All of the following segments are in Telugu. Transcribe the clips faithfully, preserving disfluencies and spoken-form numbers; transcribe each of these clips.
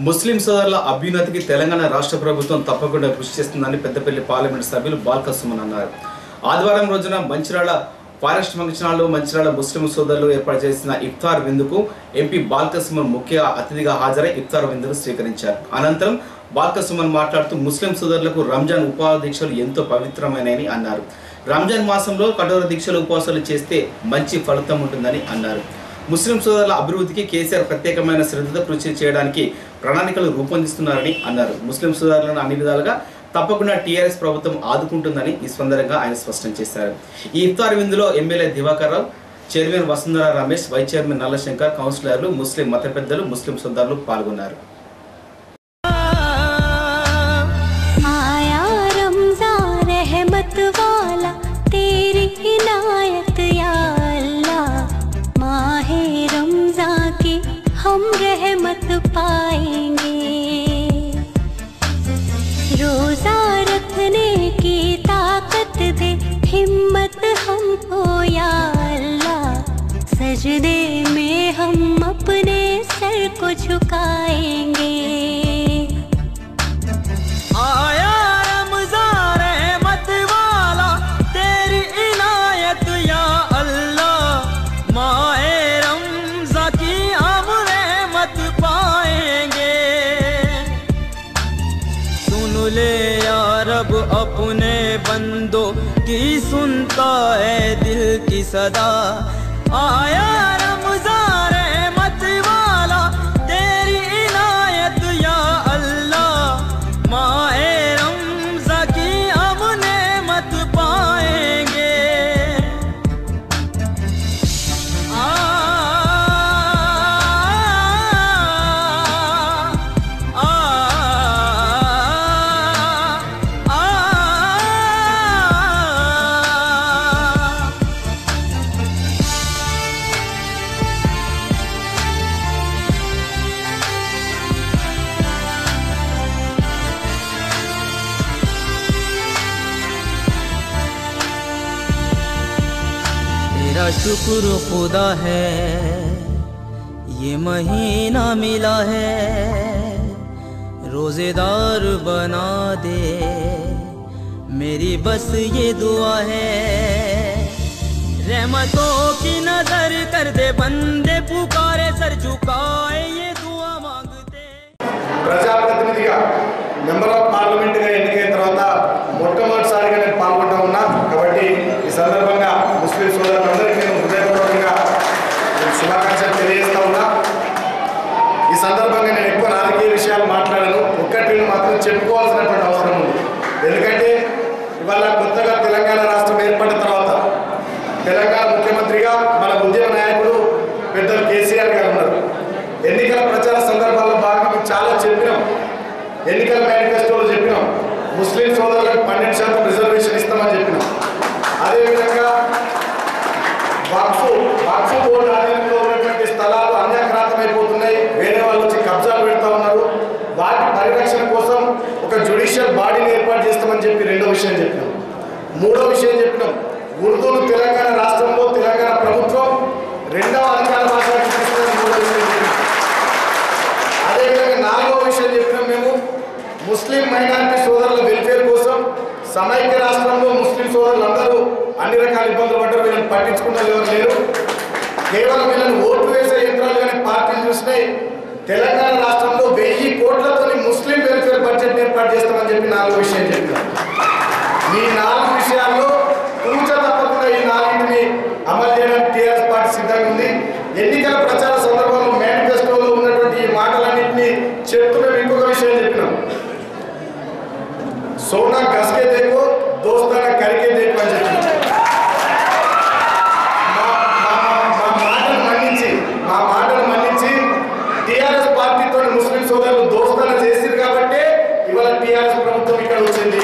ముస్లిం సోదరుల అభ్యున్నతికి తెలంగాణ రాష్ట్ర ప్రభుత్వం తప్పకుండా కృషి చేస్తుందని పెద్దపల్లి పార్లమెంట్ సభ్యులు బాల్క్స్ సుమన్ అన్నారు. ఆదివారం రోజున మంచిర్యాల ఫారెస్ట్ ఫంక్షన్ హాల్లో మంచిర్యాల ముస్లిం సోదరులు ఏర్పాటు చేసిన ఇఫ్తార్ విందుకు ఎంపీ బాల్క్స్ సుమన్ ముఖ్య అతిథిగా హాజరై ఇఫ్తార్ విందును స్వీకరించారు. అనంతరం బాల్క్స్ సుమన్ మాట్లాడుతూ ముస్లిం సోదరులకు రంజాన్ ఉపవాస దీక్షలు ఎంతో పవిత్రమైనవి అన్నారు. రంజాన్ మాసంలో కఠోర దీక్షలు ఉపవాసాలు చేస్తే మంచి ఫలితం ఉంటుందని అన్నారు. ముస్లిం సోదరుల అభివృద్ధికి కేసీఆర్ ప్రత్యేకమైన శ్రద్ధతో కృషి చేయడానికి ప్రణాళికలు రూపొందిస్తున్నారని అన్నారు. ముస్లిం సోదరులను అన్ని విధాలుగా తప్పకుండా టీఆర్ఎస్ ప్రభుత్వం ఆదుకుంటుందని ఈ సందర్భంగా ఆయన స్పష్టం చేశారు. ఈ ఇఫ్తార్ విందులో MLA Divakar Rao, chairman Vasundhara Ramesh, vice chairman Nalla Shankar, కౌన్సిలర్లు, ముస్లిం మత పెద్దలు, ముస్లిం సోదరులు పాల్గొన్నారు. हम रहमत पाएंगे, रोजा रखने की ताकत दे हिम्मत हमको या अल्लाह, सजदे में हम अपने सर को झुकाएंगे। आया रमज़ान रहमत वाला तेरी इनायत या अल्लाह, माए रमज़ा की ले या रब अपने बंदों की सुनता है दिल की सदा, आया रमज़ान रहमत वाला तेरी इनायत या अल्लाह, माए रमज़ा की हम नेमत पाएंगे। आ तेरा शुक्र खुदा है ये महीना मिला है, रोजेदार बना दे मेरी बस ये दुआ है, रहमतों की नजर कर दे बंदे पुकारे सर झुकाए ये दुआ मांगते। ప్రజాప్రతినిధిగా మెంబర్ ఆఫ్ పార్లమెంట్ గా ఎన్నికైన తర్వాత మొట్టమొదటిసారిగా నేను పాల్గొంటా ఉన్నా కాబట్టి ఈ సందర్భంగా ముస్లిం సోదరులందరికీ నేను హృదయపూర్వకంగా శుభాకాంక్షలు తెలియజేస్తా ఉన్నా. ఈ సందర్భంగా నేను ఎక్కువ రాజకీయ విషయాలు మాట్లాడను, ఒక్కటి మాత్రం చెప్పుకోవాల్సినటువంటి అవసరం ఉంది. ఎందుకంటే ఇవాళ కొత్తగా తెలంగాణ రాష్ట్రం ఏర్పడిన తర్వాత తెలంగాణ ముఖ్యమంత్రిగా మన ఉద్యమ నాయకుడు పెద్దలు కేసీఆర్ గారు ఉన్నారు. ఎన్నికల ప్రచార సందర్భాల్లో భాగంగా చాలా చెప్పినాం, ఎన్నికల మేనిఫెస్టోలో చెప్పినాం ముస్లిం సోదరులకు పన్నెండు శాతం రిజర్వేషన్ ఇస్తామని చెప్పినాం. అదేవిధంగా వక్ఫ్ వక్ఫ్ బోర్డు ఆధీనంలో ఉన్నటువంటి స్థలాలు అన్యాక్రాంతమైపోతున్నాయి, వేరే వాళ్ళు వచ్చి కబ్జాలు పెడతా ఉన్నారు, వాటి పరిరక్షణ కోసం ఒక జ్యుడిషియల్ బాడీని ఏర్పాటు చేస్తామని చెప్పి రెండో విషయం చెప్పినాం. మూడో విషయం చెప్పినాం ఉర్దూను తెలంగాణ రాష్ట్రంలో తెలంగాణ ప్రభుత్వం రెండవ అధికార భాషగా మూడో విషయం చెప్పినాం. అదేవిధంగా నాలుగో విషయం చెప్పినాం మేము ముస్లిం మైనారిటీ సోదరుల వెల్ఫేర్ కోసం సమైక్య రాష్ట్రంలో ముస్లిం సోదరులందరూ అన్ని రకాల ఇబ్బందులు పడ్డారు, వీళ్ళని పట్టించుకున్న ఎవరు లేరు, కేవలం వీళ్ళని ఓట్లు వేసే యంత్రాలుగానే పార్టీలు చూసినాయి. తెలంగాణ రాష్ట్రంలో వెయ్యి కోట్లతో ముస్లిం వెల్ఫేర్ బడ్జెట్ ఏర్పాటు చేస్తామని చెప్పి నాలుగు విషయం చెప్పినాం. ఈ నాలుగు విషయాల్లో కూర్చ తప్పకుండా ఈ నాలుగింటిని అమలు చేయడానికి టీఆర్ఎస్ పార్టీ సిద్ధంగా ఉంది. ఎన్నికల ప్రచార సందర్భంలో మేనిఫెస్టోలో ఉన్నటువంటి ఈ మాటలన్నింటినీ చెప్తూ మేము ఇంకొక విషయం చెప్పినాం, సోనా గస్కే దేకో దోస్తానా కరికే దేకో అని చెప్పి మా మాటను మన్నించి మా మాటను మన్నించి టీఆర్ఎస్ పార్టీతో ముస్లిం సోదరులు దోస్తానా చేసింది కాబట్టి ఇవాళ టీఆర్ఎస్ ప్రభుత్వం ఇక్కడ వచ్చింది.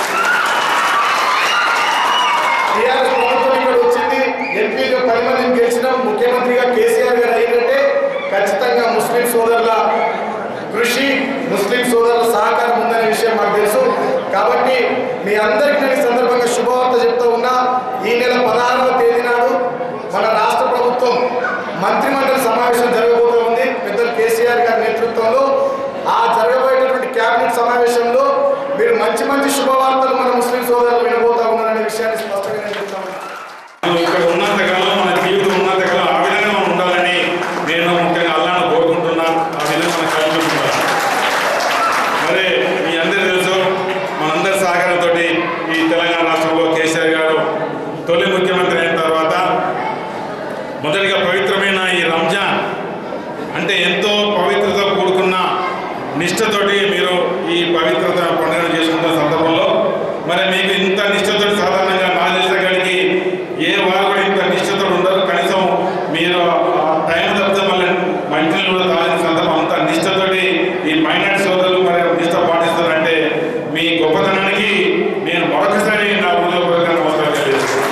టీఆర్ఎస్ ప్రభుత్వం ఇక్కడ వచ్చింది, ఎంపీగా పది మందిని గెలిచినాం, ముఖ్యమంత్రిగా కేసీఆర్ గారు అయిందంటే ఖచ్చితంగా ముస్లిం సోదరుల కృషి, ముస్లిం సోదరుల సహకారం ఉందనే విషయం మాకు తెలుసు. కాబట్టి మీ అందరికీ నేను ఈ సందర్భంగా శుభవార్త చెప్తూ ఉన్నా. ఈ నెల పదహారవ తేదీ నాడు మన రాష్ట్ర ప్రభుత్వం మంత్రిమండలి సమావేశం జరగబోతూ ఉంది పెద్దలు కేసీఆర్ గారి నేతృత్వంలో. ఆ నిష్ఠతోటి మీరు ఈ పవిత్రత పండుగను చేసుకుంటున్న సందర్భంలో మరి మీకు ఇంత నిష్ఠతోటి సాధారణంగా నా చేసే కాడికి ఏ వారు కూడా ఇంత నిష్ఠతో ఉండరు. కనీసం మీరు టైం తప్పితే మళ్ళీ మంచినీళ్ళు కూడా తాగిన సందర్భం అంత నిష్ఠతోటి ఈ మైనార్టీ సోదరులు మరి నిష్ఠ పాటిస్తారంటే మీ గొప్పతనానికి నేను మరొకసారి నా హృదయపూర్వక నమస్కారం తెలియజేస్తున్నాను.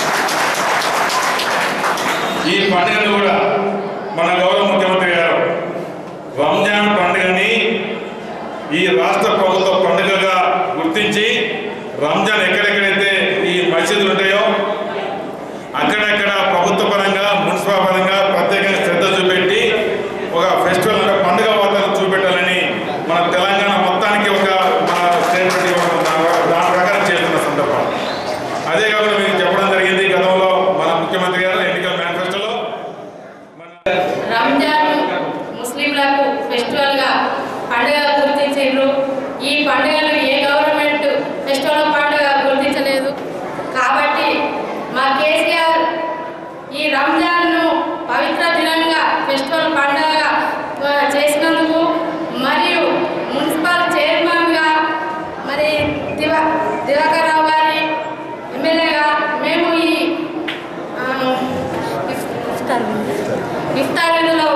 ఈ పండుగను కూడా మన గౌరవ ముఖ్యమంత్రి గారు రంజాన్ పండుగని ఈ రాష్ట్ర ప్రభుత్వ పండుగగా గుర్తించి రంజాన్ ఎక్కడెక్కడైతే ఈ మసీదులు ఉంటాయో అక్కడక్కడ ప్రభుత్వ పరంగా మున్సిపల్ పరంగా ప్రత్యేకంగా శ్రద్ధ చూపెట్టి ఒక ఫెస్టివల్ అంటే పండుగ వాతావరణం చూపెట్టాలని మన తెలంగాణ మొత్తానికి ఒక మన స్టేట్మెంట్ దాని ప్రకారం చేస్తున్న సందర్భం. అదే కాకుండా మీకు చెప్పడం జరిగింది గతంలో మన ముఖ్యమంత్రి గారు ఎన్నికల మేనిఫెస్టోలో రంజాన్ ముస్లింలకు ఫెస్టివల్గా పండుగ గుర్తించారు. ఈ పండుగను ఏ గవర్నమెంట్ ఫెస్టివల్ పండుగ గుర్తించలేదు. కాబట్టి మా కేసీఆర్ ఈ రంజాన్ను పవిత్ర దినంగా ఫెస్టివల్ పండుగగా చేసినందుకు మరియు మున్సిపల్ చైర్మన్గా మరి దివా దివాకర్ రావు గారి ఎమ్మెల్యేగా మేము ఈ ఇఫ్తార్ విందులో